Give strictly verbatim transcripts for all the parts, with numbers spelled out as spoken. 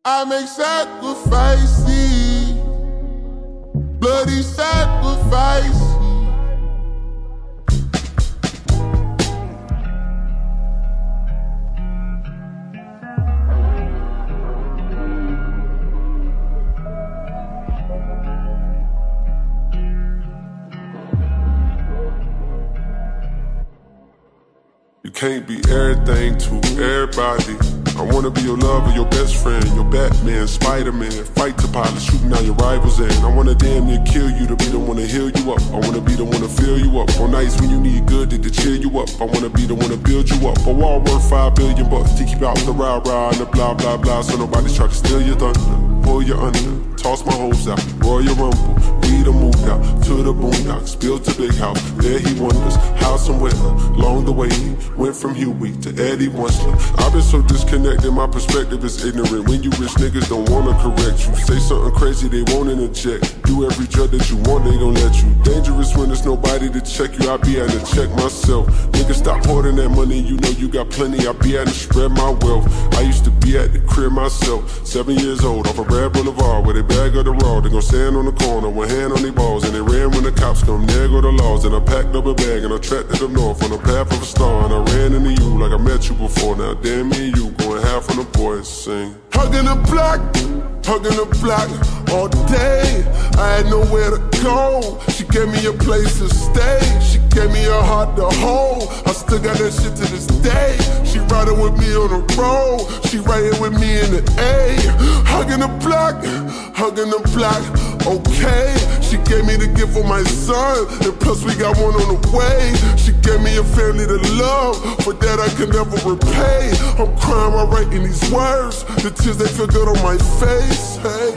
I make sacrifices, bloody sacrifices. You can't be everything to everybody. I wanna be your lover, your best friend, your Batman, Spider-Man. Fight the pilot, shooting out your rivals in. I wanna damn near kill you to be the one to heal you up. I wanna be the one to fill you up. On nights when you need good to, to cheer you up. I wanna be the one to build you up. A wall worth five billion bucks to keep out the rah-rah and the blah blah blah, so nobody's try to steal your thunder. Pull you under, toss my hopes out, Royal Rumble. We done moved out to the boondocks, built a big house. There he wonders how somewhere along the way he went from Huey to Eddie Winsler. I've been so disconnected, my perspective is ignorant. When you rich niggas don't wanna correct you, say something crazy, they won't interject. Do every drug that you want, they gon' let you. Dangerous when there's nobody to check you. I be having to check myself. Niggas stop hoarding that money, you know you got plenty. I be having to spread my wealth. I used to be at the crib myself, seven years old, off a Red Boulevard with a bag of the raw. They gon' stand on the corner, one hand on their balls, and they ran when the cops come. There go the laws, and I packed up a bag and I tracked it up north on the path of a star, and I ran into you like I met you before. Now damn me and you going half on the boys sing. Hugging the block, hugging the block all day. I had nowhere to go. She gave me a place to stay. She gave me a heart to hold. I still got that shit to this day. She riding with me on the road. She riding with me in the A. Hugging the block, hugging the block, okay. She gave me the gift of my son, and plus we got one on the way. She gave me a family to love, for that I can never repay. I'm crying while writing these words, the tears they feel good on my face, hey.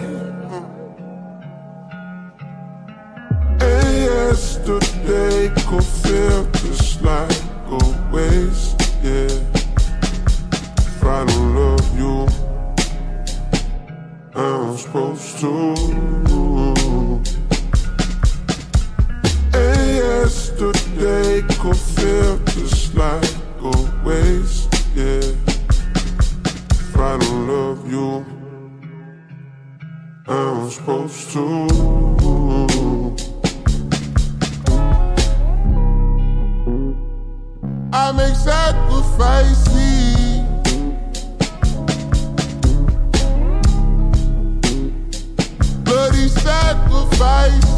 And yesterday could feel just like a waste, yeah. If I don't love you, I'm supposed to. And yesterday could feel just like a waste, yeah. If I don't love you, I'm supposed to. I make sacrifices, bloody sacrifices.